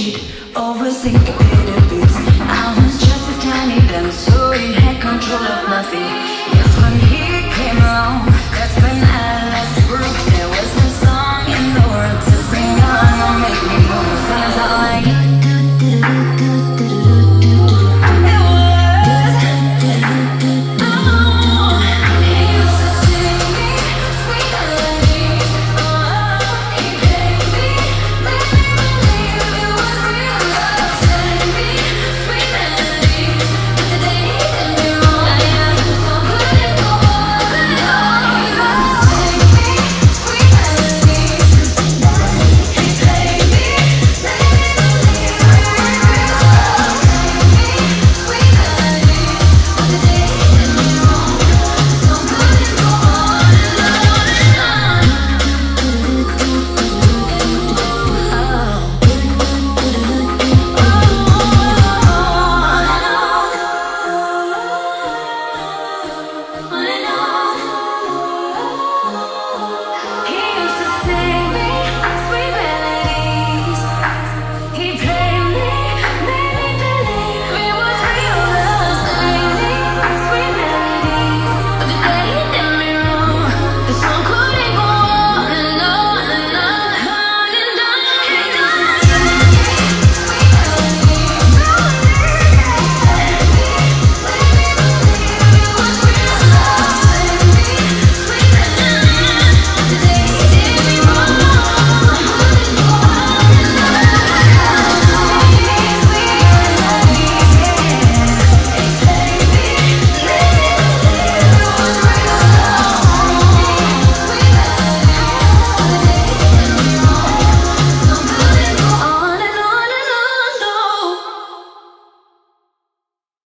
beat over syncopated beats. I was just a tiny dance, so he had control of nothing. Yes, when he came along, that's when I lost the groove. There was no song in the world to sing along or make me move. So that's all I